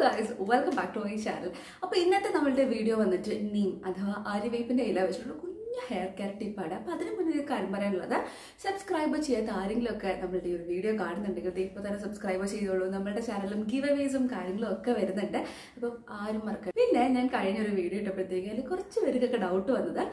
guys, welcome back to my channel. അപ്പോൾ ഇന്നത്തെ നമ്മുടെ വീഡിയോ വന്നിട്ട് നീം അഥവാ ആര്യവേപ്പിന്റെ ഇല വെച്ചിട്ടുള്ള കുഞ്ഞു ഹെയർ കെയർ ടിപ്പാണ്. അപ്പോൾ അതിന് മുന്നേ ഒരു കാര്യം പറയാനുള്ളത്, സബ്സ്ക്രൈബ് ചെയ്യാത്ത ആരെങ്കിലുമൊക്കെ നമ്മളുടെ ഈ ഒരു വീഡിയോ കാണുന്നുണ്ടെങ്കിൽ ഇപ്പോൾ തന്നെ സബ്സ്ക്രൈബ് ചെയ്തോളൂ. നമ്മുടെ ചാനലും ഗിവ് അവേസും കാര്യങ്ങളും ഒക്കെ വരുന്നുണ്ട്. അപ്പം ആരും മറക്കുക. പിന്നെ ഞാൻ കഴിഞ്ഞൊരു വീഡിയോ ഇട്ടപ്പോഴത്തേക്ക് അതിൽ കുറച്ച് പേർക്കൊക്കെ ഡൗട്ട് വന്നത്,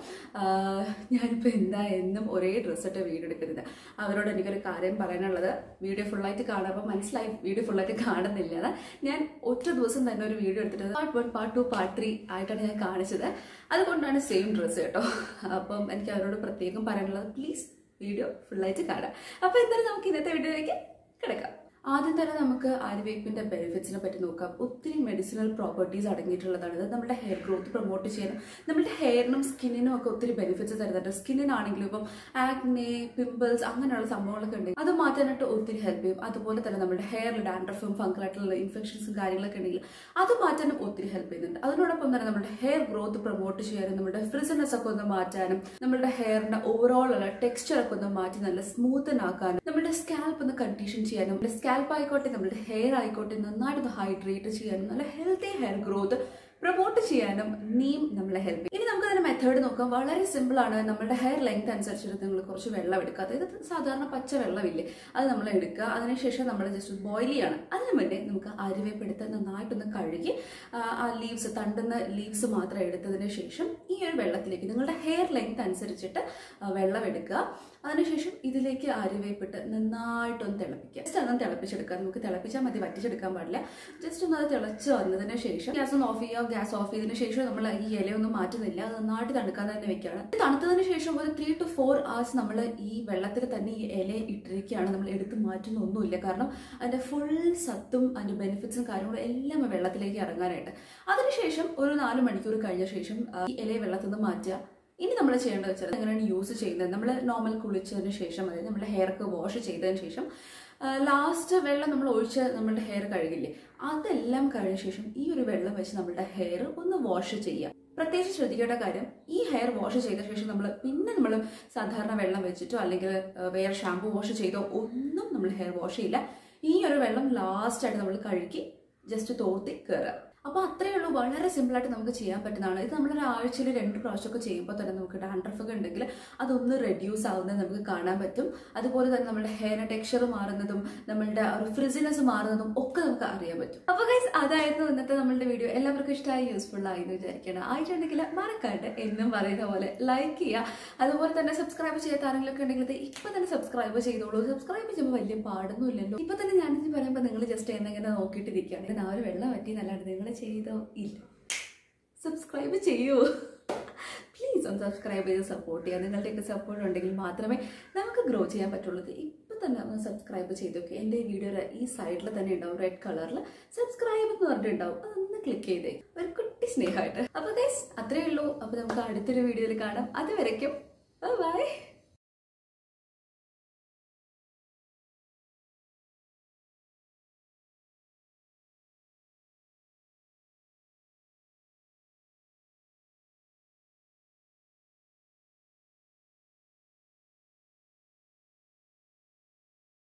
ഞാനിപ്പോൾ എന്താ എന്നും ഒരേ ഡ്രസ്സിട്ട് വീഡിയോ എടുക്കുന്നത്. അവരോട് എനിക്കൊരു കാര്യം പറയാനുള്ളത്, വീഡിയോ ഫുള്ളായിട്ട് കാണുമ്പോൾ മനസ്സിലായി വീഡിയോ ഫുള്ളായിട്ട് കാണുന്നില്ല. ഞാൻ ഒറ്റ ദിവസം തന്നെ ഒരു വീഡിയോ എടുത്തിട്ട് പാർട്ട് 1, പാർട്ട് 2, പാർട്ട് 3 ആയിട്ടാണ് ഞാൻ കാണിച്ചത്. അതുകൊണ്ടാണ് സെയിം ഡ്രസ്സ് കേട്ടോ. അപ്പം എനിക്ക് അവരോട് പ്രത്യേകം പറയാനുള്ളത്, പ്ലീസ് വീഡിയോ ഫുള്ളായിട്ട് കാണാം. അപ്പോൾ എന്തായാലും നമുക്ക് ഇന്നത്തെ വീഡിയോയിലേക്ക് കിടക്കാം. ആദ്യം തന്നെ നമുക്ക് ആര്യവേപ്പിന്റെ ബെനിഫിറ്റ്സിനെ പറ്റി നോക്കാം. ഒത്തിരി മെഡിസിനൽ പ്രോപ്പർട്ടീസ് അടങ്ങിയിട്ടുള്ളതാണ്. ഇത് നമ്മുടെ ഹെയർ ഗ്രോത്ത് പ്രൊമോട്ട് ചെയ്യാനും നമ്മുടെ ഹെയറിനും സ്കിന്നിനും ഒക്കെ ഒത്തിരി ബെനിഫിറ്റ്സ് തരുന്നുണ്ട്. സ്കിന്നിനാണെങ്കിലും ഇപ്പം ആക്നെ, പിമ്പിൾസ് അങ്ങനെയുള്ള സംഭവങ്ങളൊക്കെ ഉണ്ടെങ്കിൽ അത് മാറ്റാനായിട്ട് ഒത്തിരി ഹെൽപ്പ് ചെയ്യും. അതുപോലെ തന്നെ നമ്മുടെ ഹെയറിൽ ഡാൻഡ്രഫും ഫംഗലായിട്ടുള്ള ഇൻഫെക്ഷൻസും കാര്യങ്ങളൊക്കെ ഉണ്ടെങ്കിൽ അത് മാറ്റാനും ഒത്തിരി ഹെൽപ്പ് ചെയ്യുന്നുണ്ട്. അതിനോടൊപ്പം തന്നെ നമ്മുടെ ഹെയർ ഗ്രോത്ത് പ്രൊമോട്ട് ചെയ്യാനും നമ്മുടെ ഫ്രിസിനെസ് ഒക്കെ ഒന്ന് മാറ്റാനും നമ്മുടെ ഹെയറിന്റെ ഓവറോൾ ഉള്ള ടെക്സ്ചർ ഒക്കെ ഒന്ന് മാറ്റി നല്ല സ്മൂത്തനാക്കാനും നമ്മുടെ സ്കാൽപ്പ് ഒന്ന് കണ്ടീഷൻ ചെയ്യാനും സ്കാൽപ്പ് ആയിക്കോട്ടെ നമ്മുടെ ഹെയർ ആയിക്കോട്ടെ നന്നായിട്ട് ഹൈഡ്രേറ്റ് ചെയ്യാനും നല്ല ഹെൽത്തി ഹെയർ ഗ്രോത്ത് പ്രൊമോട്ട് ചെയ്യാനും നീം നമ്മളെ ഹെൽപ്പ് ചെയ്യും. ഇനി നമുക്ക് അതിന്റെ മെത്തേഡ് നോക്കാം. വളരെ സിമ്പിൾ ആണ്. നമ്മുടെ ഹെയർ ലെങ്ത് അനുസരിച്ചിട്ട് നിങ്ങൾ കുറച്ച് വെള്ളം എടുക്കുക. അതായത് സാധാരണ പച്ച വെള്ളമില്ലേ, അത് നമ്മൾ എടുക്കുക. അതിനുശേഷം നമ്മൾ ജസ്റ്റ് ബോയിൽ ചെയ്യാണ്. അതിന് മുന്നേ നമുക്ക് ആര്യവേപ്പ് എടുത്ത് നന്നായിട്ടൊന്ന് കഴുകി ആ ലീവ്സ്, തണ്ടുന്ന ലീവ്സ് മാത്രം എടുത്തതിന് ശേഷം ഈ ഒരു വെള്ളത്തിലേക്ക് നിങ്ങളുടെ ഹെയർ ലെങ്ത് അനുസരിച്ചിട്ട് വെള്ളം എടുക്കുക. അതിനുശേഷം ഇതിലേക്ക് ആര്യവേപ്പിട്ട് നന്നായിട്ടൊന്ന് തിളപ്പിക്കുക. ജസ്റ്റ് അതൊന്ന് തിളപ്പിച്ചെടുക്കുക. നമുക്ക് തിളപ്പിച്ചാൽ മതി, വറ്റിച്ചെടുക്കാൻ പാടില്ല. ജസ്റ്റ് ഒന്ന് അത് തിളച്ച് വന്നതിന് ശേഷം ഗ്യാസ് ഒന്ന് ഓഫ് ചെയ്യുക. ഗ്യാസ് ഓഫ് ചെയ്തതിന് ശേഷം നമ്മൾ ഈ ഇലയൊന്നും മാറ്റുന്നില്ല, അത് നന്നായിട്ട് തണുക്കാൻ തന്നെ വെക്കുകയാണ്. തണുത്തതിന് ശേഷം ഒരു 3 to 4 hours നമ്മൾ ഈ വെള്ളത്തിൽ തന്നെ ഈ ഇല ഇട്ടിരിക്കുകയാണ്. നമ്മൾ എടുത്ത് മാറ്റുന്ന ഒന്നുമില്ല, കാരണം അതിന്റെ ഫുൾ സത്തും അതിന്റെ ബെനിഫിറ്റ്സും കാര്യങ്ങളും എല്ലാം വെള്ളത്തിലേക്ക് ഇറങ്ങാനായിട്ട്. അതിനുശേഷം ഒരു 4 മണിക്കൂർ കഴിഞ്ഞ ശേഷം ഈ ഇലയെ വെള്ളത്തിൽ നിന്ന് മാറ്റുക. ഇനി നമ്മൾ ചെയ്യേണ്ടത് വെച്ചാൽ എങ്ങനെയാണ് യൂസ് ചെയ്യുന്നത്, നമ്മൾ നോർമൽ കുളിച്ചതിന് ശേഷം, അതായത് നമ്മുടെ ഹെയർക്ക് വാഷ് ചെയ്തതിന് ശേഷം ലാസ്റ്റ് വെള്ളം നമ്മൾ ഒഴിച്ച് നമ്മുടെ ഹെയർ കഴുകില്ലേ, അതെല്ലാം കഴിഞ്ഞ ശേഷം ഈ ഒരു വെള്ളം വെച്ച് നമ്മുടെ ഹെയർ ഒന്ന് വാഷ് ചെയ്യാം. പ്രത്യേകിച്ച് ശ്രദ്ധിക്കേണ്ട കാര്യം, ഈ ഹെയർ വാഷ് ചെയ്ത ശേഷം നമ്മൾ സാധാരണ വെള്ളം വെച്ചിട്ടോ അല്ലെങ്കിൽ വേറെ ഷാമ്പു വാഷ് ചെയ്തോ ഒന്നും നമ്മൾ ഹെയർ വാഷ് ചെയ്യില്ല. ഈ ഒരു വെള്ളം ലാസ്റ്റായിട്ട് നമ്മൾ കഴുകി ജസ്റ്റ് തോർത്തി കയറുക. അപ്പോൾ അത്രയേ ഉള്ളൂ. വളരെ സിമ്പിളായിട്ട് നമുക്ക് ചെയ്യാൻ പറ്റുന്നതാണ്. ഇത് നമ്മളൊരു ആഴ്ചയിൽ 2 പ്രാവശ്യമൊക്കെ ചെയ്യുമ്പോൾ തന്നെ നമുക്ക് ഡാൻഡ്രഫ് ഒക്കെ ഉണ്ടെങ്കിൽ അതൊന്ന് റെഡ്യൂസ് ആവുന്നത് നമുക്ക് കാണാൻ പറ്റും. അതുപോലെ തന്നെ നമ്മുടെ ഹെയർ ടെക്സ്ചർ മാറുന്നതും നമ്മളുടെ ഒരു ഫ്രിസിനെസ് മാറുന്നതും ഒക്കെ നമുക്ക് അറിയാൻ പറ്റും. അപ്പോൾ ഗൈസ്, അതായിരുന്നു ഇന്നത്തെ നമ്മളുടെ വീഡിയോ. എല്ലാവർക്കും ഇഷ്ടമായി, യൂസ്ഫുൾ ആയി എന്ന് വിചാരിക്കണം. ആയിട്ടുണ്ടെങ്കിൽ മറക്കാണ്ട് എന്നും പറയുന്ന പോലെ ലൈക്ക് ചെയ്യുക. അതുപോലെ തന്നെ സബ്സ്ക്രൈബ് ചെയ്യാത്ത ആരെങ്കിലൊക്കെ ഉണ്ടെങ്കിൽ ഇപ്പം തന്നെ സബ്സ്ക്രൈബ് ചെയ്തോളൂ. സബ്സ്ക്രൈബ് ചെയ്യുമ്പോൾ വലിയ പാടൊന്നും ഇല്ലല്ലോ. ഇപ്പം തന്നെ ഞാനിത് പറയുമ്പോൾ നിങ്ങൾ ജസ്റ്റ് എന്തെങ്കിലും നോക്കിയിട്ടിരിക്കുകയാണ്. ആ ഒരു വെള്ളം പറ്റി നല്ലതാണ്, നിങ്ങൾ ചെയ്തോ ഇല്ല, സബ്സ്ക്രൈബ് ചെയ്യൂ പ്ലീസ്. ഒന്ന് സബ്സ്ക്രൈബ് ചെയ്ത് സപ്പോർട്ട് ചെയ്യുക. നിങ്ങളുടെയൊക്കെ സപ്പോർട്ട് ഉണ്ടെങ്കിൽ മാത്രമേ നമുക്ക് ഗ്രോ ചെയ്യാൻ പറ്റുള്ളൂ. ഇപ്പം തന്നെ ഒന്ന് സബ്സ്ക്രൈബ് ചെയ്തൊക്കെ എൻ്റെ ഈ വീഡിയോയുടെ ഈ സൈഡിൽ തന്നെ ഉണ്ടാവും, റെഡ് കളറിൽ സബ്സ്ക്രൈബ് എന്ന് പറഞ്ഞിട്ടുണ്ടാവും. അതൊന്ന് ക്ലിക്ക് ചെയ്തേ, ഒരു കുട്ടി സ്നേഹമായിട്ട്. അപ്പോൾ ഗൈസ്, അത്രയേ ഉള്ളൂ. അപ്പോൾ നമുക്ക് അടുത്തൊരു വീഡിയോയിൽ കാണാം. അതുവരയ്ക്കും ബൈ.